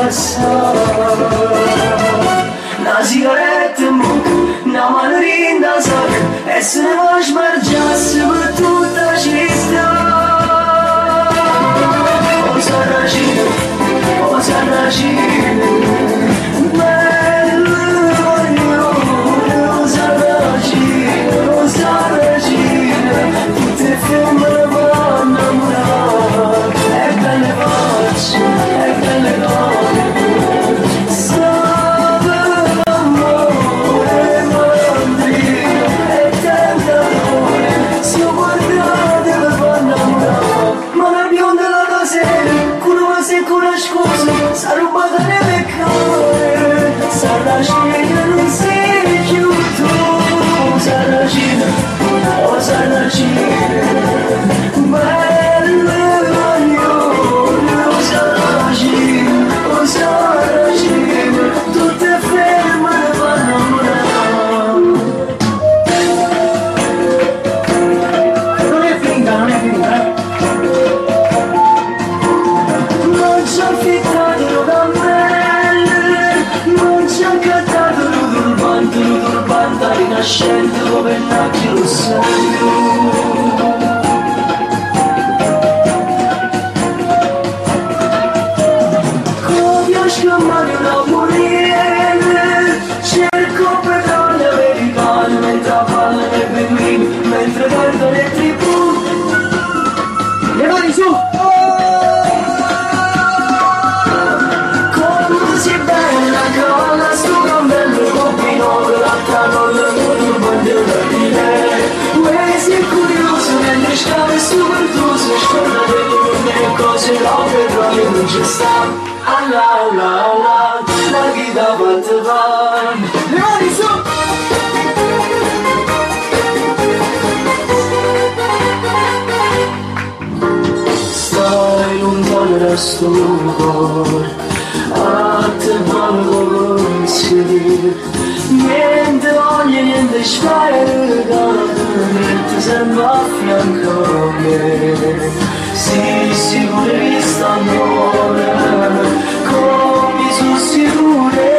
una sigaretta in bocca, una manerina da sacca, e se ne va smargiasse per tutta città. Oh Sarracino, bello oh Sarracino, tutte femmine vanno innamorate, e belle facce, e belle donne, stava l'amore, mandrina, e tentatore, si guardate per far innamorare, ma la bionda la casera, con una secca scusa, sa rubata nelle core, Sarracino non sei più tu, Sarracino, oh Sarracino, bello oh Sarracino, tutte ferme ne vanno Non è finita, non è finita. non ci ha affittato le cammelle, non ci ha accattato il turbante rinascente come il nacchio lo sangue. Scammare una purele, cerco petrolio americano mentre parlano i pinguini, mentre perdono le tribù. Le mani su! Come si bella cavalla sto cambiando il coppino, l'altra non le voglio bandere di lei. Uè, sei curioso, mentre scave su pertuso, scordate di le cose, la petrolio non ci sta. Allah, la vita fatta va. Le mani su! Stai lontano dal sto cuore, a te valgo consiglio, niente voglio, niente spero, niente sembra a fianco a me. Sì, sicuro di sta amore, come sono sicuro.